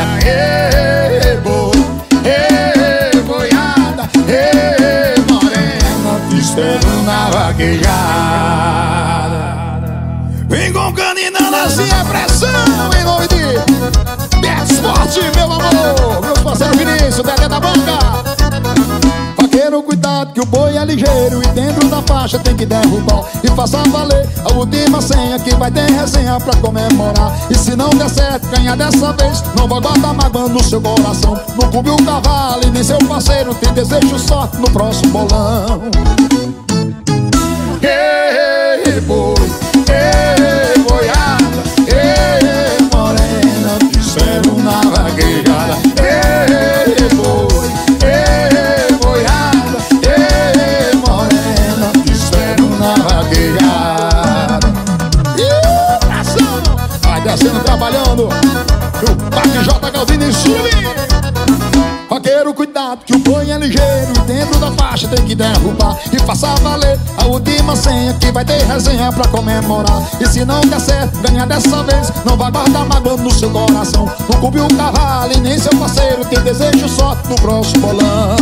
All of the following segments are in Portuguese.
Ê, boi, ê, boiada, ê, morena, te espero na vaquejada. Vem com caninando assim a pressão, em nome de Bet Sport, meu amor. Meus parceiros Vinícius, Dedé da banca. Vaqueiro, cuidado que o boi é ligeiro e dentro da faixa tem que derrubar. E faça valer a última senha que vai ter resenha pra comemorar. E se não der certo, ganhar dessa vez, não vai guardar mágoa no seu coração. Não cube o cavalo e nem seu parceiro, te desejo sorte no próximo bolão. Ei, boi, ei, boiada, ei, morena, te espero na vaquejada. Ei, boi, ei, boiada, ei, morena, te espero na vaquejada. Ação! Vai descendo, trabalhando. O Parque J. Galvini Suli. Vaqueiro, cuidado que o boi é ligeiro e dentro da faixa tem que derrubar. E faça valer a última senha que vai ter resenha pra comemorar. E se não der certo, ganhar dessa vez, não vai guardar mágoa no seu coração. Não cube o cavalo e nem seu parceiro, te desejo sorte no próximo bolão.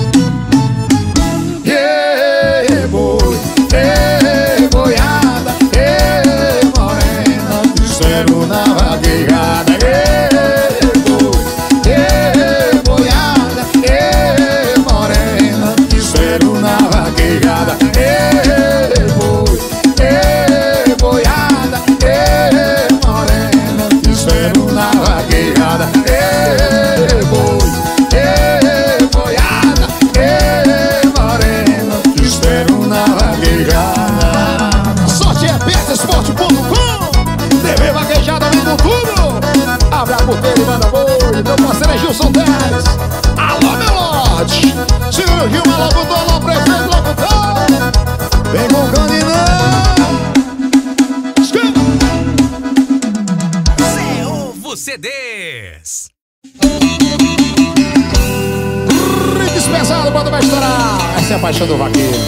Ei, boi, ei, boiada, ei, morena, te espero na vaquejada. Ei, boi, ei, boiada, ei, morena, te espero na vaquejada. Ei, boi, ei, boiada, ei, morena, te espero na vaquejada. Ei, boi, ei, boiada, ei, morena, te espero na vaquejada. Sorte é betsport.com. TV Vaquejada vem com tudo. Abre a porteira e manda boi. Meu parceiro é Gilson Teles. Alô, meu lote. Segura Gilma, locutor, alô, prefeito, locutor. Vem com o caninão. CDs. Ritmos pesado quando vai estourar. Essa é a paixão do vaqueiro.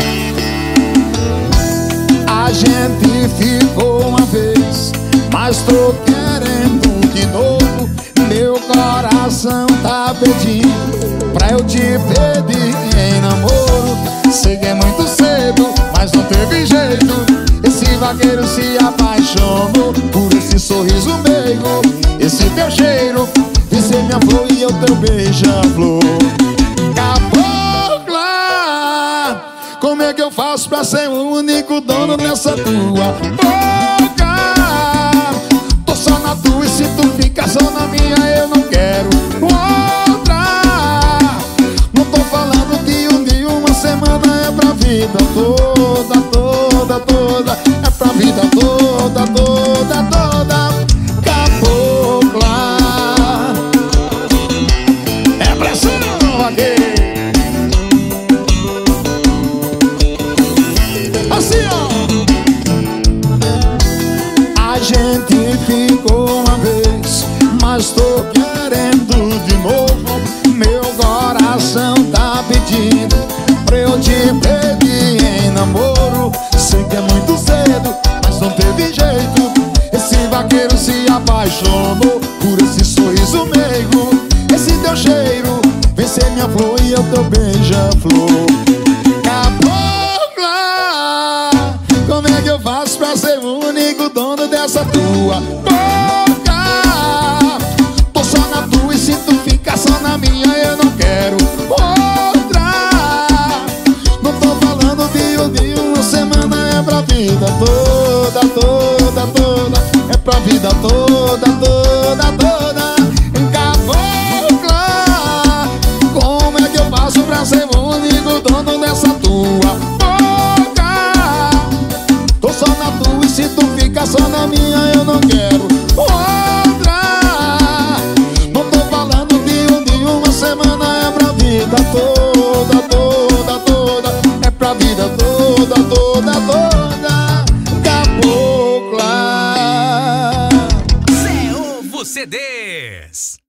A gente ficou uma vez, mas tô querendo de novo. Meu coração tá pedindo pra eu te pedir em namoro. Sei que é muito cedo, mas não teve jeito. Esse vaqueiro se apaixonou por esse sorriso meigo, esse teu cheiro, esse é minha flor e eu teu beija-flor. Cabocla, como é que eu faço pra ser o único dono nessa tua boca? Tô só na tua e se tu ficar só na minha eu não quero outra. Não tô falando de um dia, uma semana, é pra vida toda, toda, toda. É pra vida toda, toda, toda. Cabocla, é pressão aqui. Assim, ó. A gente ficou uma vez, mas tô querendo de novo. Meu coração tá pedindo pra eu te pedir em namoro. Sei que é muito cedo, mas não teve jeito. Esse vaqueiro se apaixonou por esse sorriso meigo, esse teu cheiro, vem ser minha flor e eu teu beija-flor. Cabocla, como é que eu faço pra ser o único dono dessa tua boca? Tô só na tua e se tu ficar só na minha eu não quero outra. Não tô falando de um dia, uma semana, é pra vida toda, toda, toda. É pra vida toda, toda, toda. Cabocla, como é que eu faço pra ser o único dono dessa tua boca? Tô só na tua e se tu ficar só na minha eu não quero outra. Não tô falando de um dia, uma semana, é pra vida toda, toda, toda. É pra vida toda, toda, toda. Cabocla. CDs.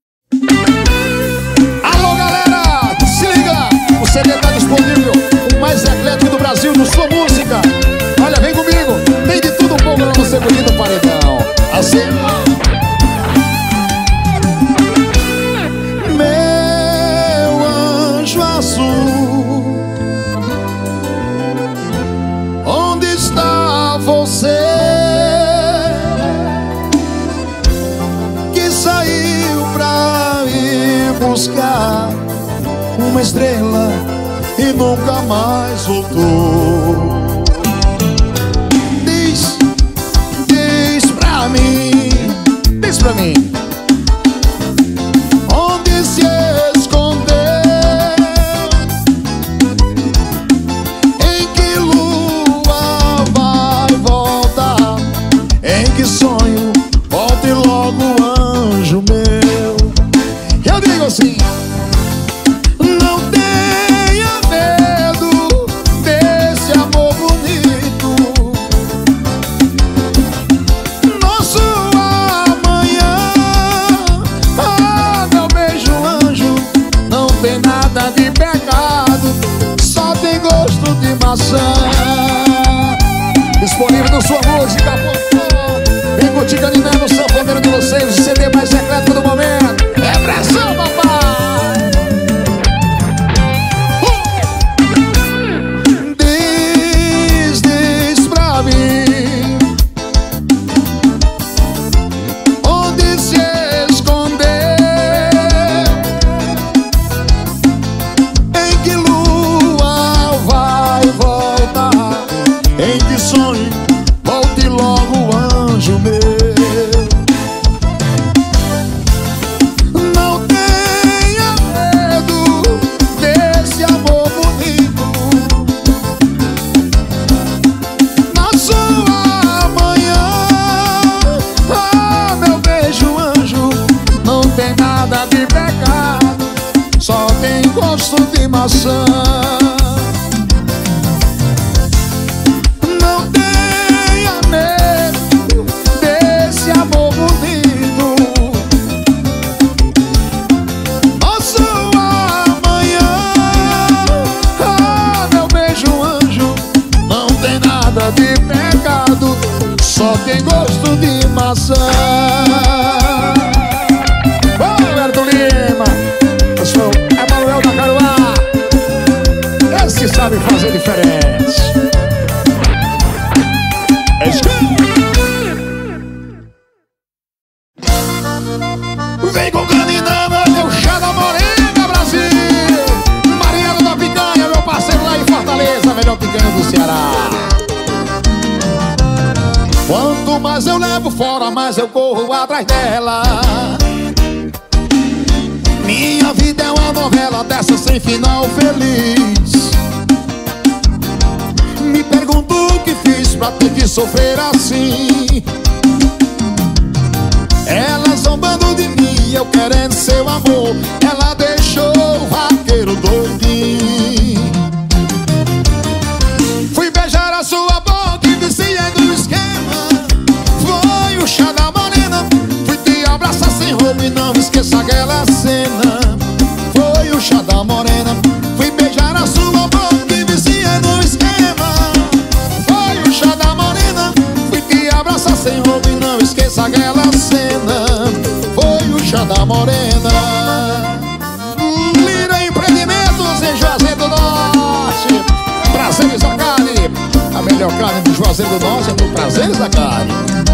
Alô, galera, se liga, o CD tá disponível, o mais eclético do Brasil, no sua música. Olha, vem comigo, tem de tudo um pouco pra você curtir no paredão. Assim, ó. uma estrela e nunca mais voltou. Diz pra mim, onde se escondeu, em que lua vai voltar, em que sonho, volte logo, anjo meu. Eu digo assim: não tenha medo desse amor bonito, nosso amanhã. Ah, meu beijo, anjo, não tem nada de pecado, só tem gosto de maçã. Disponível na sua música, vem curtir caninando o sanfoneiro de vocês, o CD mais secreto do momento. É pressão, papai! Diz pra mim, onde se escondeu, em que lua vai voltar, em que sonho, volte logo, anjo meu. Não tenha medo desse amor bonito, nosso amanhã. Ah, meu beijo, anjo, não tem nada de pecado, só tem gosto de maçã. Não tenha medo desse amor bonito, nosso amanhã. Ah, meu beijo, anjo, não tem nada de pecado, só tem gosto de maçã. Ô, Roberto Lima, eu sou Emanuel da Caruá, esse que sabe fazer diferença. Vem com caninana, meu chá da morena, Brasil. Mariano da Picanha, meu parceiro lá em Fortaleza, melhor picanha do Ceará. Quanto mais eu levo fora, mais eu corro atrás dela. Minha vida é uma novela dessa sem final feliz. Me pergunto o que fiz pra ter que sofrer assim. Ela zombando de mim, eu querendo seu amor, ela deixou o vaqueiro doidinho. Fui beijar a sua boca e viciei no esquema, foi o chá da morena. Fui te abraçar sem roupa e não esqueça aquela cena, foi o chá da morena. Fui beijar a sua boca e viciei no esquema, foi o chá da morena. Fui te abraçar sem roupa e não esqueça aquela cena, foi o chá da morena. Lira Empreendimentos em Juazeiro do Norte, Prazeres da Carne, a melhor carne do Juazeiro do Norte é no Prazeres da Carne.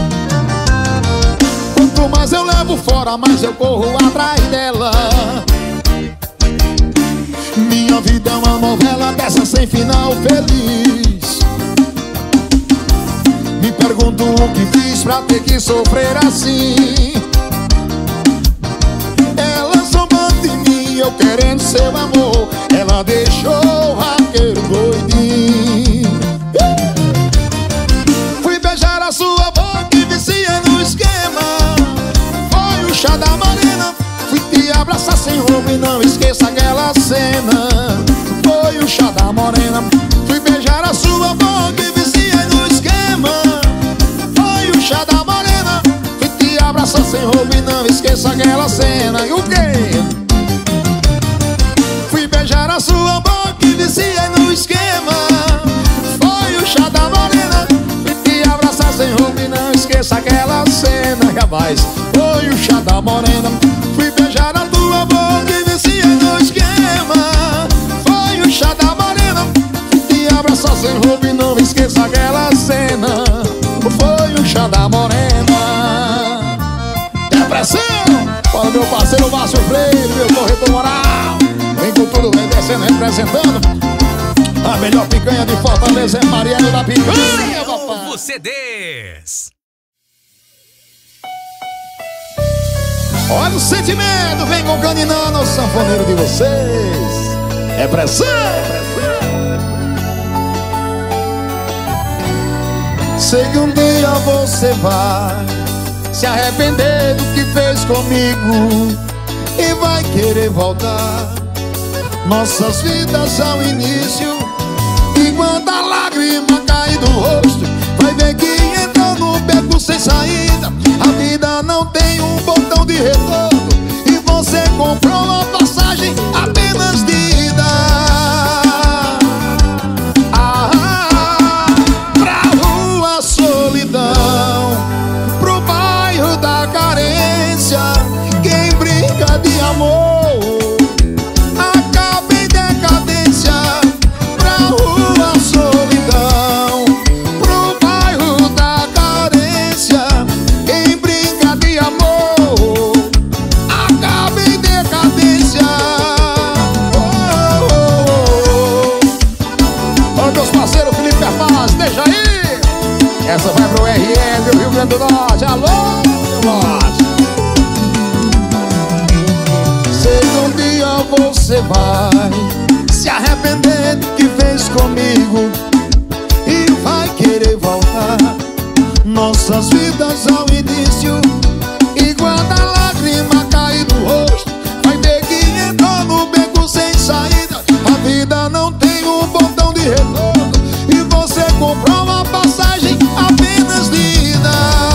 Quanto mais eu levo fora, mais eu corro atrás dela. Minha vida é uma novela dessa sem final feliz. Me pergunto o que fiz pra ter que sofrer assim. Ela zombando de mim, eu querendo seu amor, ela deixou o vaqueiro doidinho. Fui beijar a sua boca e viciei no esquema, foi o chá da morena. Fui te abraçar sem roupa e não esqueça aquela cena, foi o chá da morena. Fui beijar a sua boca e viciei no esquema, foi o chá da morena. Fui te abraçar sem roupa e não esqueça aquela cena. E o quê? Fui beijar a sua boca e viciei no esquema, foi o chá da morena. Fui te abraçar sem roupa e não esqueça aquela cena. Rapaz, foi o chá da morena. Fui beijar a tua boca e viciei no esquema, foi o chá da morena. Fui te abraçar sem roupa e não esqueça aquela cena, foi o chá da morena. Depressão, para meu parceiro Márcio Freire, meu corretor moral. Vem com tudo, vem descendo, representando a melhor picanha de Fortaleza, é Mariano da Picanha, papai. Você desce. Olha o sentimento, vem com Caninana, o sanfoneiro de vocês. É pressão, Sei que um dia você vai se arrepender do que fez comigo e vai querer voltar nossas vidas ao início. E quando a lágrima cai do rosto, vai ver que entrou no beco sem saída. A vida não tem um botão de retorno e você comprou uma passagem apenas de ida. Pra rua solidão, pro bairro da carência. Quem brinca de amor acaba em decadência. Pra rua solidão, pro bairro da carência. Quem brinca de amor acaba em decadência. Ô, meus parceiros, Felipe Paz, deixa aí. Essa vai pro RL do Rio Grande do Norte. Alô, Norte. Sei que um dia você vai se arrepender do que fez comigo e vai querer voltar nossas vidas ao início. E quando a lágrima cai do rosto, vai ver que entrou no beco sem saída. A vida não tem um botão de retorno e você comprou uma passagem apenas de ida.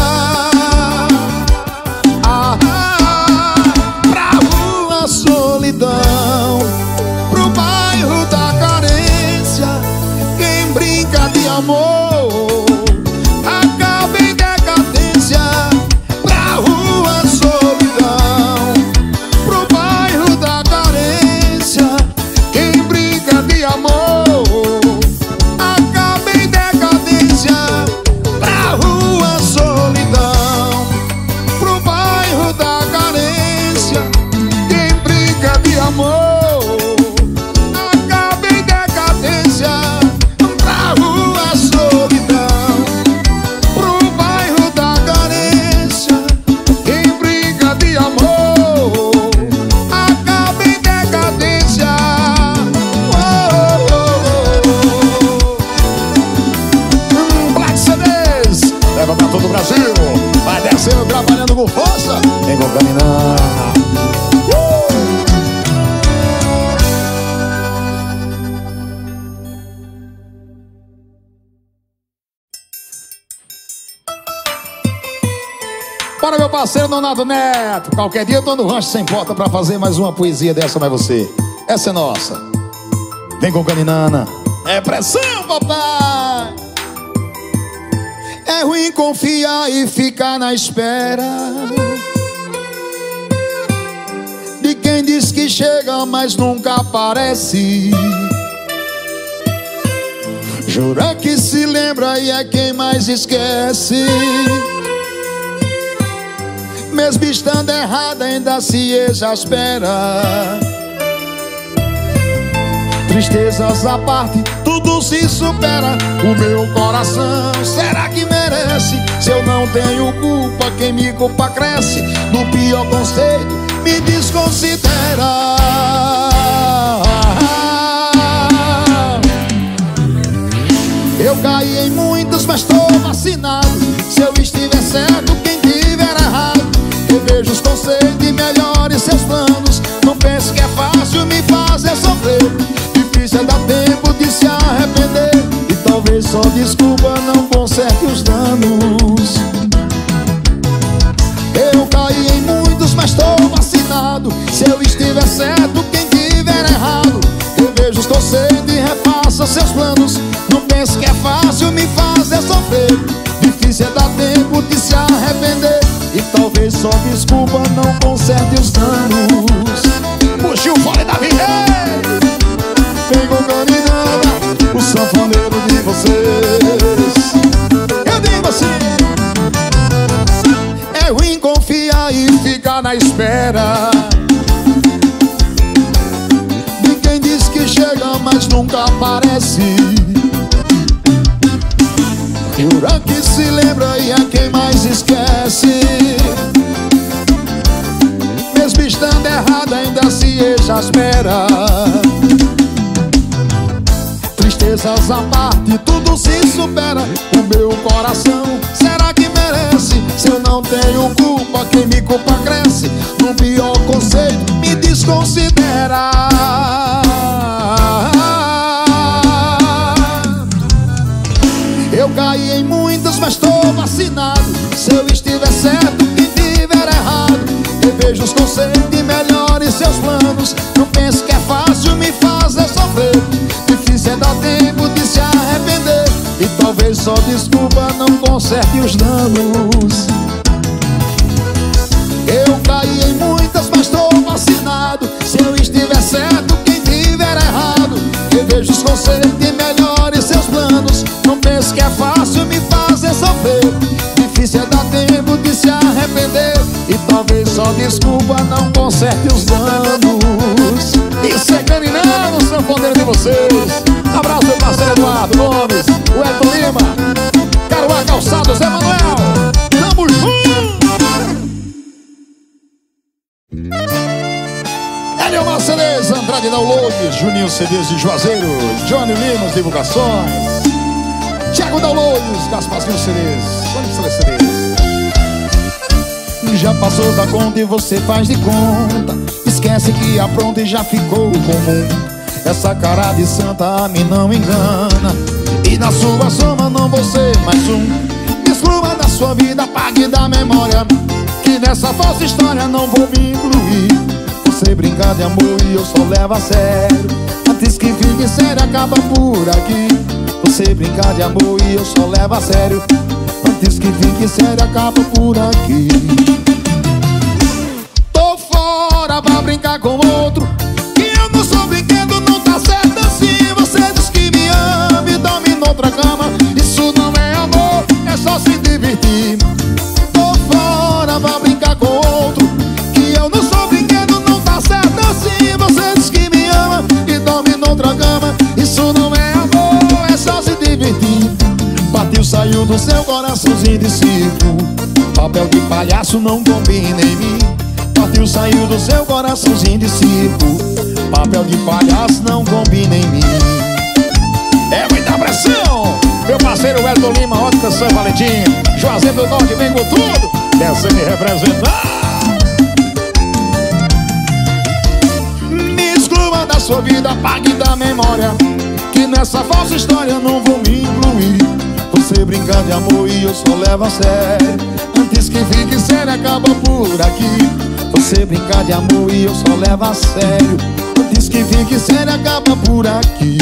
Pra rua solidão, pro bairro da carência. Quem brinca de amor acaba em decadência. Pra rua solidão, pro bairro da carência. Quem brinca de amor acaba em decadência. Pra rua solidão, pro bairro da carência. Quem brinca de amor acaba em decadência. Pra rua solidão, pro bairro da carência. Quem brinca de amor acaba em decadência. Black CDs, leva pra todo o Brasil. Vai descendo, trabalhando com força. Vem com Caninana. Para meu parceiro Donato Neto. Qualquer dia eu tô no rancho sem porta pra fazer mais uma poesia dessa, mas você, essa é nossa. Vem com Caninana. É pressão, papai. É ruim confiar e ficar na espera de quem diz que chega, mas nunca aparece. Jura que se lembra e é quem mais esquece. Mesmo estando errada, ainda se exaspera. Tristezas à parte, tudo se supera. O meu coração, será que merece? Se eu não tenho culpa, quem me culpa cresce. No pior conceito, me desconsidera. Eu caí em muitas, mas tô vacinado. Se eu estiver certo, quem tiver errado. Reveja os conceitos e melhore seus planos. Não pense que é fácil me fazer sofrer. Difícil é dar tempo de se arrepender. E talvez só desculpa não conserte os danos. Eu caí em muitos, mas tô vacinado. Se eu estiver certo, quem tiver errado. Reveja os conceitos e refaça seus planos. Não pense que é fácil me fazer sofrer. Difícil é dar tempo de se arrepender. E talvez só desculpa não conserte os danos. Puxa o fole da vida. Vem com Caninana, o sanfoneiro de vocês. Eu digo assim: é ruim confiar e ficar na espera mas nunca aparece. Jura que se lembra e é quem mais esquece. Mesmo estando errado ainda se exaspera. Tristezas à parte, tudo se supera. O meu coração, será que merece? Se eu não tenho culpa, quem me culpa cresce. No pior conceito, me desconsidera. Eu caí em muitas, mas tô vacinado. Se eu estiver certo, quem tiver errado. Reveja os conceitos e melhore seus planos. Não pense que é fácil me fazer sofrer. Difícil é dar tempo de se arrepender. E talvez só desculpa não conserte os danos. Eu caí em muitas, mas tô vacinado. Se eu estiver certo, quem tiver errado. Reveja os conceitos e melhore seus planos. Não pense que é fácil me fazer sofrer. Difícil é dar tempo de se arrepender. E talvez só desculpa não conserte os danos. Isso é caminhando o sanfoneiro de vocês. Abraço meu parceiro Eduardo Gomes, o Elton Lima, Caruá Calçado, Zé Manuel. Tamo junto! Eliomar CDs, Andrade Downloads, Juninho CDs de Juazeiro, Johnny Limas Divulgações, Thiago Downloads, Gasparzinho CDs, Sônia CDs. Já passou da conta e você faz de conta. Esquece que apronta e já ficou comum. Essa cara de santa a mim não engana. E na sua soma não vou ser mais um. Me exclua da sua vida, apague da memória. Que nessa falsa história não vou me incluir. Você brinca de amor e eu só levo a sério. Antes que fique sério, acaba por aqui. Você brinca de amor e eu só levo a sério. Antes que fique sério, acaba por aqui. Tô fora pra brincar com outro. Que eu não sou brinquedo, não tá certo assim. Você diz que me ama e dorme noutra cama. Isso não é amor, é só se divertir. Tô fora pra brincar com outro. Que eu não sou brinquedo, não tá certo assim. Você diz que me ama e dorme noutra cama. Isso não é amor, é só se divertir. Partiu, saiu do seu coraçãozinho de circo. Papel de palhaço não combina em mim. Partiu, saiu do seu coraçãozinho de circo. Papel de palhaço não combina em mim. É muita pressão. Meu parceiro Elton Lima, Ótica São Valentim, Juazeiro do Norte, vem com tudo. Dessa me representar. Me exclua da sua vida, apague da memória. Que nessa falsa história não vou me incluir. Você brinca de amor e eu só levo a sério. Antes que fique sério, acaba por aqui. Você brinca de amor e eu só levo a sério. Antes que fique sério, acaba por aqui.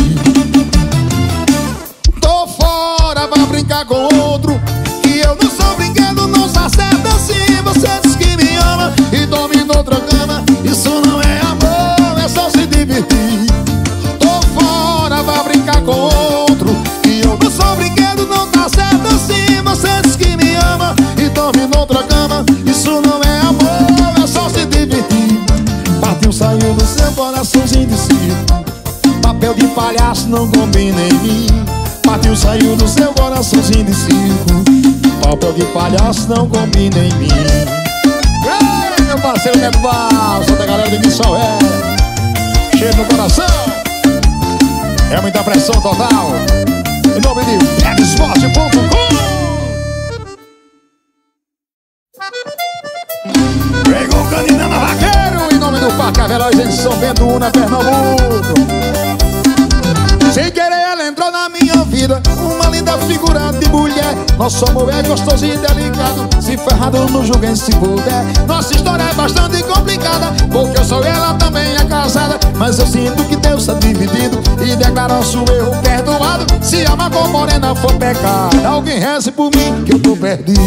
Tô fora pra brincar com outro. Que eu não sou brinquedo, não tá certo assim. Você diz que me ama e dorme noutra cama. Isso não é amor, é só se divertir. Tô fora pra brincar com outro. Que eu não sou brinquedo, não tá certo assim. Você diz que me ama e dorme noutra cama. Isso não é amor, é só se divertir. Partiu, saiu do seu coraçãozinho de circo. Papel de palhaço não combina em mim. Partiu, saiu do seu coraçãozinho de circo. Papel de palhaço não combina em mim. Ei, meu parceiro Neto Val, sou da galera de Missão cheio no coração. É muita pressão total. Em nome de Bebesporte.com. Pegou o Caninana Vaqueiro. Em nome do Parque Averóis em São Bento, Una, Pernambuco. Sem querer ela entrou na minha vida, uma linda figura de mulher. Nosso amor é gostoso e delicado, se ferrado não julguem se puder. Nossa história é bastante complicada, porque eu sou ela também é casada. Mas eu sinto que Deus está dividido e declara nosso erro perdoado. Se amar com morena for pecado, alguém reze por mim que eu tô perdido.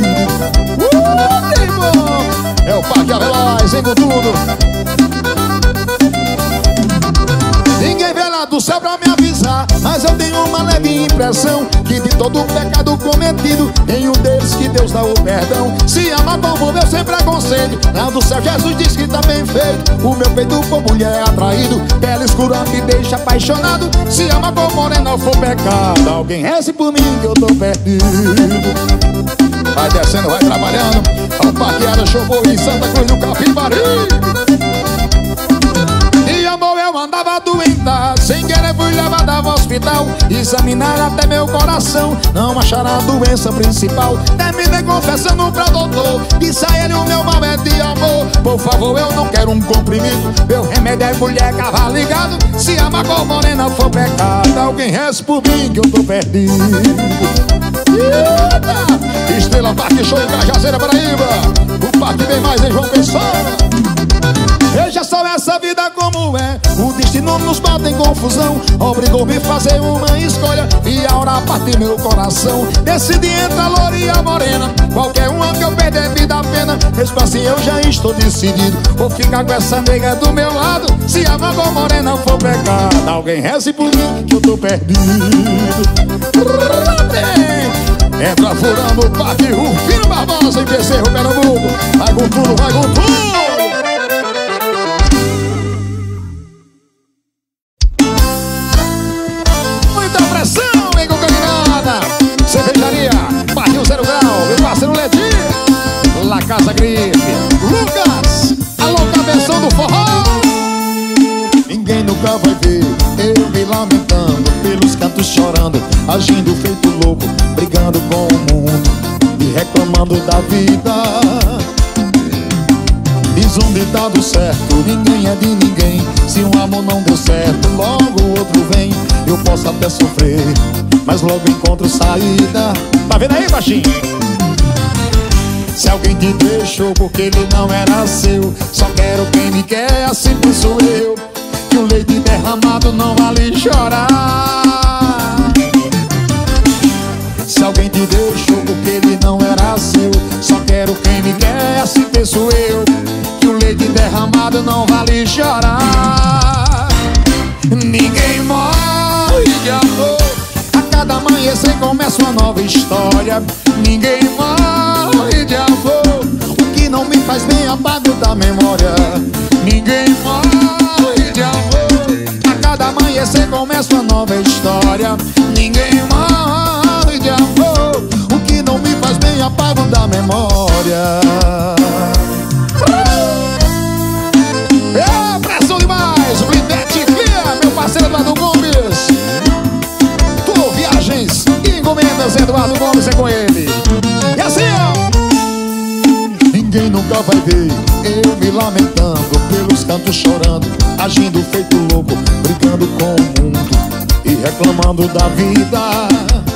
É o Parque Averóis, vem com tudo. Ninguém vê lá do céu pra me avisar, mas Mas eu tenho uma leve impressão que de todo o pecado cometido, tem um deles que Deus dá o perdão. Se ama como meu sem preconceito, lá do céu Jesus diz que tá bem feito. O meu peito por mulher é atraído, pele escura me deixa apaixonado. Se ama como morena for pecado, alguém reze por mim que eu tô perdido. Vai descendo, vai trabalhando, ao Paquera, Chocou em Santa Cruz do Capibari. E amor, eu andava doentada, sem querer fui levada ao hospital. Examinaram até meu coração, não acharam a doença principal. Terminei confessando pra doutor, disse a ele o meu mal é de amor. Por favor, eu não quero um comprimido, meu remédio é mulher, cavalo ligado. Se ama com morena for pecado, alguém reze por mim que eu tô perdido. Eita! Estrela Parque Show em Cajazeira, Paraíba. O parque vem mais em João Pessoa. Veja só essa vida como é, o destino nos bota em confusão. Obrigou-me a fazer uma escolha e a hora partiu meu coração. Decidi entre a loura e a morena, qualquer uma que eu perder me dá pena. Mesmo assim eu já estou decidido, vou ficar com essa nega do meu lado. Se a com morena for pecado, alguém reze por mim que eu tô perdido. Entra furando o Parque Rufino Barbosa em Bezerro, Pernambuco. Vai com tudo, vai com tudo. Muita pressão, hein, cocainada. Cervejaria, Barril Zero Grau, meu parceiro Ledinho, La Casa Gripe, Lucas, a louca versão do forró. Ninguém nunca vai ver eu me lamentando, pelos cantos chorando, agindo feito louco, brigando com o mundo e reclamando da vida. Diz um ditado certo, ninguém é de ninguém. Se um amor não deu certo, logo o outro vem. Eu posso até sofrer, mas logo encontro saída. Tá vendo aí, baixinho? Se alguém te deixou porque ele não era seu, só quero quem me quer, assim penso eu. Que o leite derramado não vale chorar. Se alguém te deixou porque ele não era seu, só quero quem me quer, assim penso eu. Que o leite derramado não vale chorar. Ninguém morre de amor, a cada amanhecer começa uma nova história. Ninguém morre de amor, o que não me faz bem apago da memória. Ninguém morre de amor, a cada amanhecer começa uma nova história. Ninguém morre de amor, o que não me faz bem apago da memória. É pressão demais, Blindete Clear, meu parceiro Eduardo Gomes. Tudo viagens e encomendas, Eduardo Gomes é com ele. E assim, ó. Ninguém nunca vai ver eu me lamentando, pelos cantos chorando, agindo feito louco, brigando com o mundo e reclamando da vida.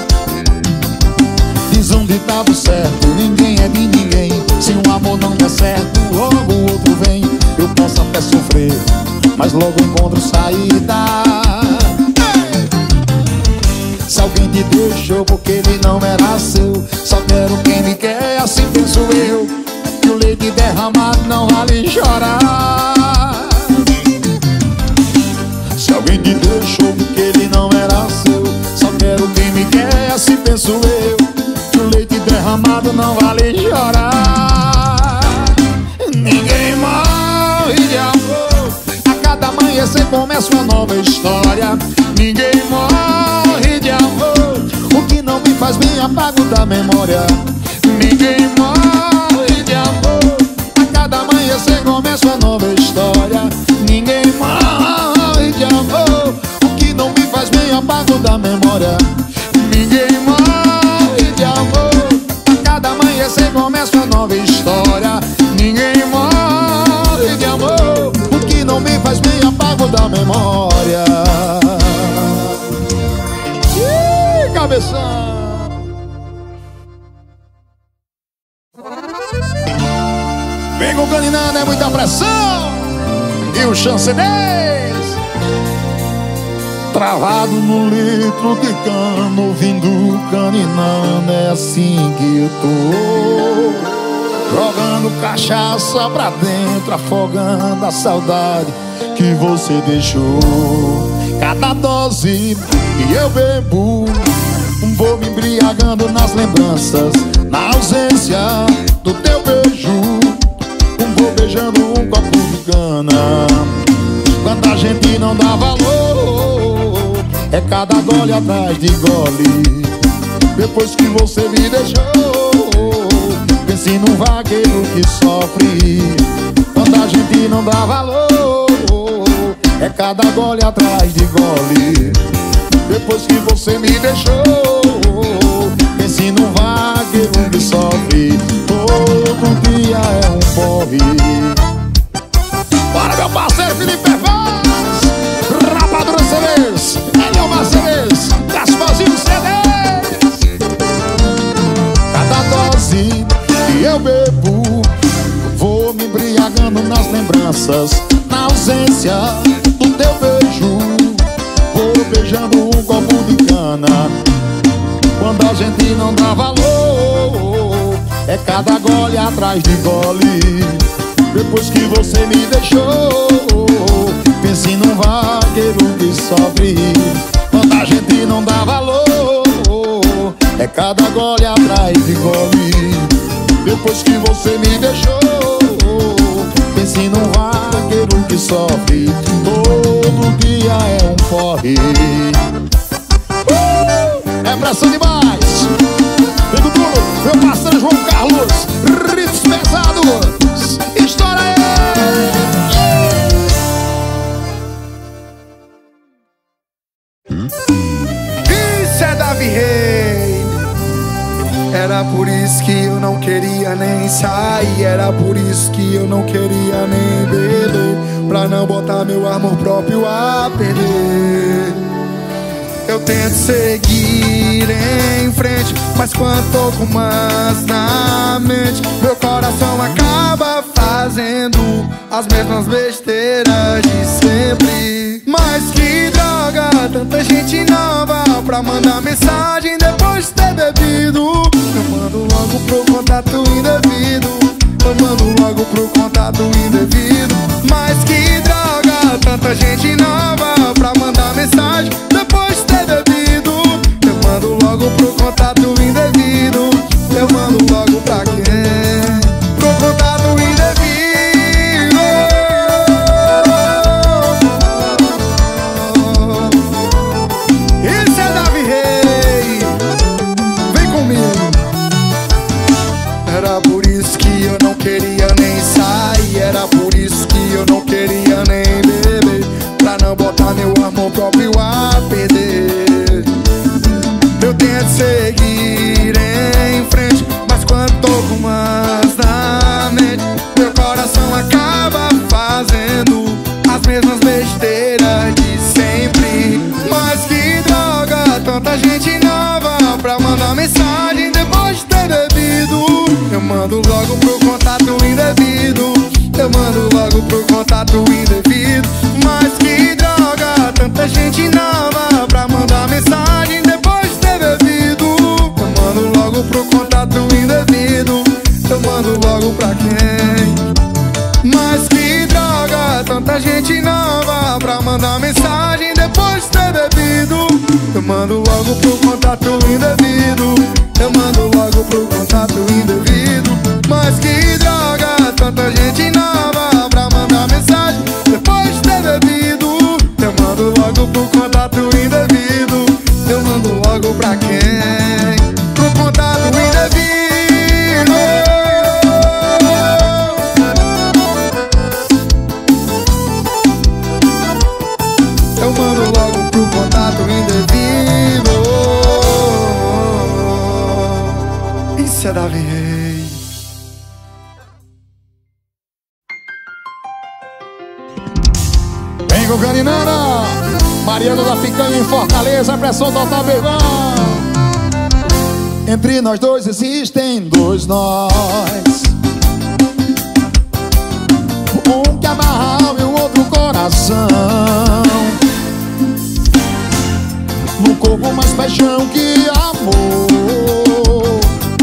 Diz um ditado certo, ninguém é de ninguém. Se um amor não der certo, logo o outro vem. Eu posso até sofrer, mas logo encontro saída. Se alguém te deixou porque ele não era seu, só quero quem me quer, assim penso eu. Que o leite derramado não vale chorar. Se alguém te deixou porque ele não era seu, só quero quem me quer, assim penso eu. Que o leite derramado não vale chorar. Ninguém morre de amor, a cada amanhecer começa uma nova história. Ninguém morre de amor, o que não me faz bem apago da memória. Ninguém morre de amor, a cada amanhecer começa uma nova história. Ninguém morre de amor, o que não me faz bem apago da memória. Ninguém morre de amor, a cada amanhecer começa uma nova história. Ninguém morre de amor, o que não me faz bem apago da memória. Ih, cabeção! Vem com caninana, é muita pressão. E o chancenês travado no litro de cano, ouvindo caninana, é assim que eu tô. Jogando cachaça pra dentro, afogando a saudade que você deixou. Cada dose que eu bebo, vou me embriagando nas lembranças. Na ausência do teu beijo, vou beijando um copo de cana. Quando a gente não dá valor, é cada gole atrás de gole. Depois que você me deixou, pense num vaqueiro que sofre. Quando a gente não dá valor, é cada gole atrás de gole. Depois que você me deixou, pense num vaqueiro que sofre. Todo dia é um porre. Bora, meu parceiro Felipe Vaz, Rapadura CDs, Eliomar CDs, Gasparzinho CDs. Cada dose que eu bebo, vou me embriagando nas lembranças. Na ausência do teu beijo, vou beijando um copo de cana. Quando a gente não dá valor, é cada gole atrás de gole. Depois que você me deixou, pense num vaqueiro que sofre. Quando a gente não dá valor, é cada gole atrás de gole. Depois que você me deixou, pense num vaqueiro que sofre. Todo dia é um porre. É pressão demais. Vendo tudo, meu parceiro João Carlos, riffs pesados. Estoura aí. Isso é Davi Rei. Era por isso que eu não queria nem sair. Era por isso que eu não queria nem beber, pra não botar meu amor próprio a perder. Eu tento seguir em frente, mas quando tô com mais na mente, meu coração acaba fazendo as mesmas besteiras de sempre. Mas que droga, tanta gente nova pra mandar mensagem depois de ter bebido. Eu mando logo pro contato indevido. Eu mando logo pro contato indevido. Mas que droga, tanta gente nova pra mandar mensagem depois de ter bebido. Eu mando logo pro contato indevido. Eu mando logo pra quem? Pro contato indevido. Isso é Davi Rei. Vem comigo. Era por isso que eu não queria nem sair. Era por isso que eu não queria nem beber, pra não botar meu amor próprio a perder. Eu tento seguir em frente, mas quando tô com mais na mente, meu coração acaba fazendo as mesmas besteiras de sempre. Mas que droga, tanta gente nova pra mandar mensagem depois de ter bebido. Eu mando logo pro contato indevido. Eu mando logo pro contato indevido. Mas que droga, tanta gente nova pra mandar mensagem depois de ter bebido. Eu mando logo pro contato indevido. Eu mando logo pra quem? Mas que droga, tanta gente nova pra mandar mensagem depois de ter bebido. Eu mando logo pro contato indevido. Eu mando logo pro contato indevido. Mas que droga, tanta gente nova pra mandar mensagem depois de ter bebido. Eu mando logo pro contato indevido. Eu mando logo pra quem? Pro contato indevido. Eu mando logo pro contato indevido. Isso é Davi Rei. Vem com Caninana, Mariana da Picanha em Fortaleza, pressão total, beibão. Entre nós dois existem dois nós, um que amarra a alma e o outro coração. No corpo mais paixão que amor,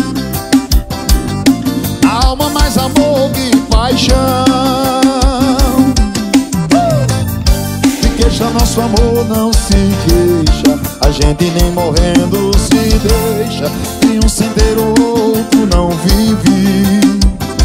alma mais amor que paixão. Fiquei chamando nosso amor não se queixa, a gente nem morrendo se deixa, e um sem ter o outro não vive.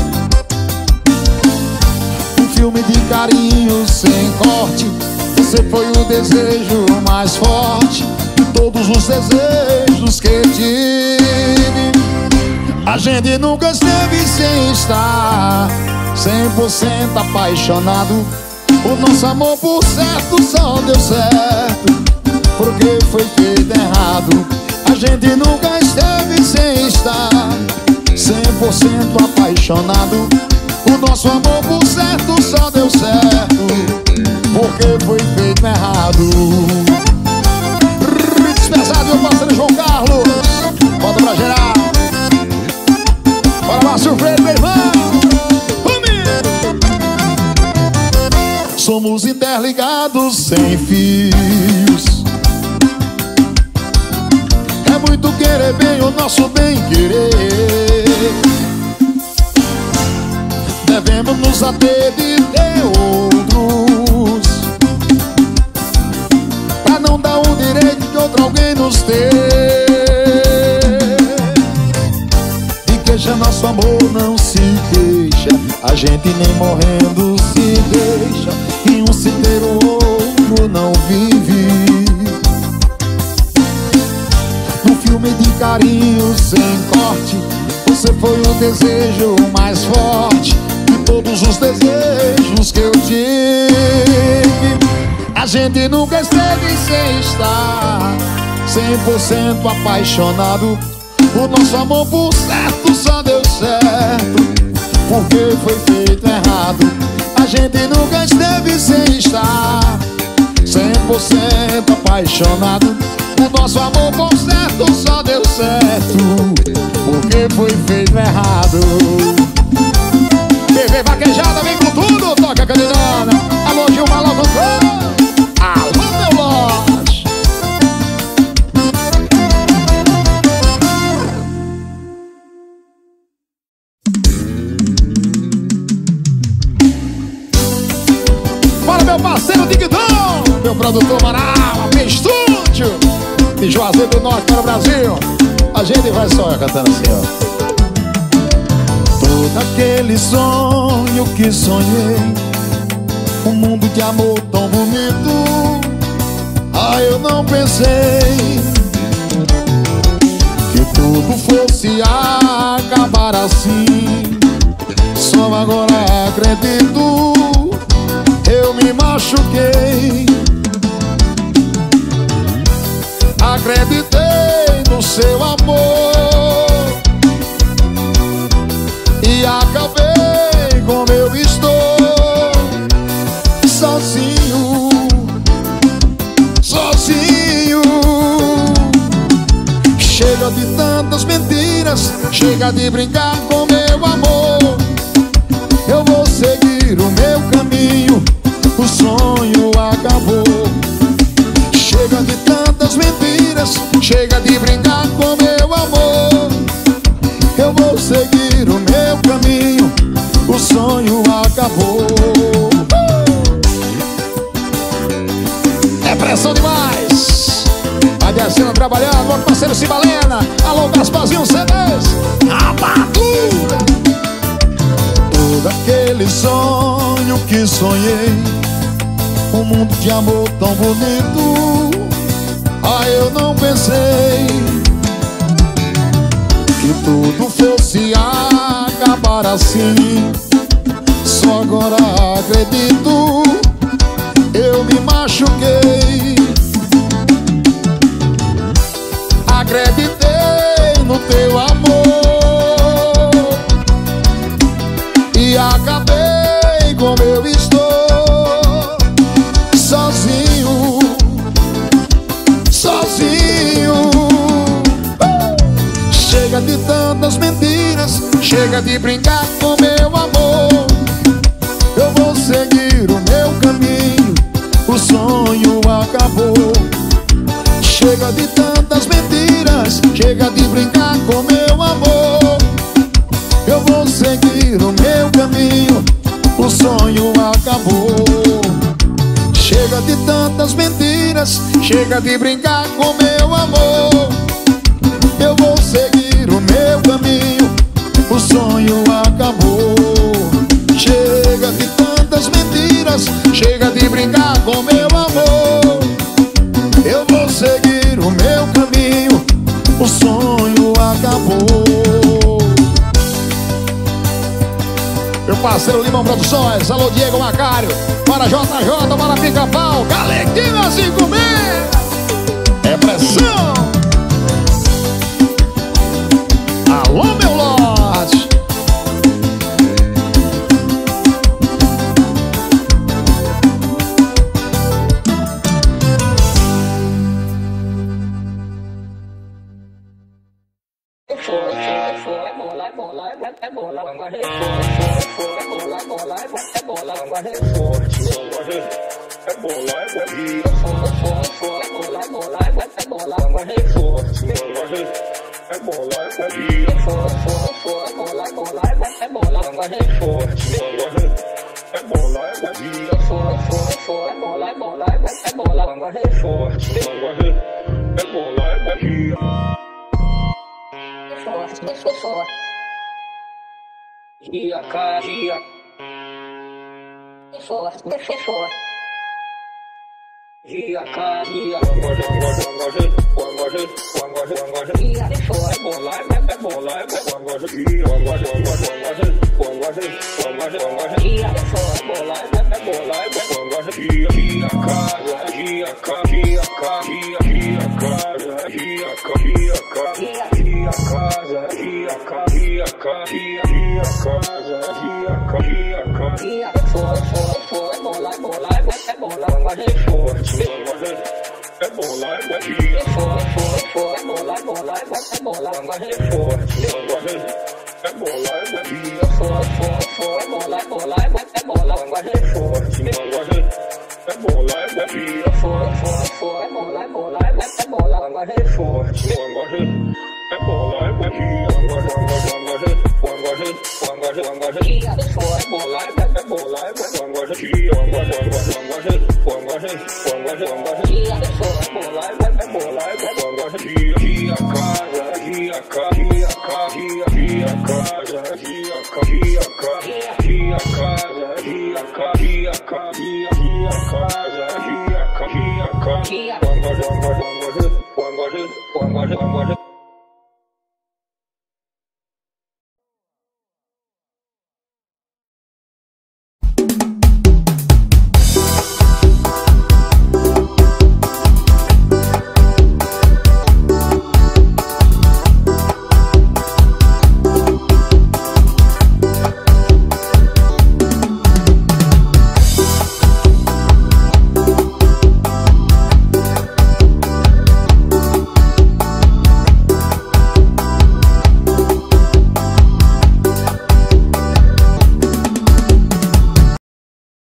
Um filme de carinho sem corte, você foi o desejo mais forte de todos os desejos que tive. A gente nunca esteve sem estar 100% apaixonado. O nosso amor por certo só deu certo porque foi feito errado. A gente nunca esteve sem estar 100% apaixonado. O nosso amor por certo só deu certo porque foi feito errado. Despesado, meu parceiro João Carlos, bota pra gerar. Bora lá, surpresa, meu irmão. Somos interligados sem fios. É muito querer bem o nosso bem querer. Devemos nos ater de ter outros, pra não dar o direito de outro alguém nos ter. E queixa, nosso amor não se queixa, a gente nem morrendo se deixa, e um sem ter o outro não vive. Um filme de carinho sem corte, você foi o desejo mais forte de todos os desejos que eu tive. A gente nunca esteve sem estar 100% apaixonado. O nosso amor por certo só deu certo porque foi feito errado. A gente nunca esteve sem estar 100% apaixonado. O nosso amor por certo só deu certo porque foi feito errado. TV Vaquejada vem com tudo, toca a cadeirona. Alô, Gilmar Locutor. Alô, meu lote. Bora, meu parceiro Digdon, meu produtor Maral, meu estúdio de Juazeiro do Norte para o Brasil. A gente vai só cantando assim, ó. Todo aquele sonho que sonhei, um mundo de amor tão bonito. Ah, eu não pensei que tudo fosse acabar assim. Só agora acredito, eu me machuquei. Acreditei no seu amor e acabei como eu estou, sozinho, sozinho. Chega de tantas mentiras, chega de brincar com meu amor. Eu vou seguir o meu caminho, o sonho acabou. Chega de tantas mentiras, chega de brincar com meu amor. Eu vou seguir o meu caminho, o sonho acabou. É pressão demais. Vai descendo, trabalhando, meu parceiro Cibalena. Alô, Gasparzinho CDs, rapadura. Todo aquele sonho que sonhei, um mundo de amor tão bonito. Ah, eu não pensei que tudo fosse acabar assim. Só agora acredito, eu me machuquei. Acreditei no teu amor e acabei como eu estou, sozinho, sozinho. Chega de tantas mentiras, chega de brincar com meu amor. Eu vou seguir o meu caminho, o sonho acabou. Chega de tantas mentiras, chega de brincar com meu amor. Eu vou seguir o meu caminho, o sonho acabou. Chega Chega de tantas mentiras, chega de brincar com meu amor. Eu vou seguir o meu caminho, o sonho acabou. Chega de tantas mentiras, chega de brincar com meu amor. Eu vou seguir o meu caminho, o sonho acabou. Meu parceiro Limão Produções, alô Diego Macário, para JJ, para Pica-Pau, Galequinha 56. É pressão. Alô meu lote. One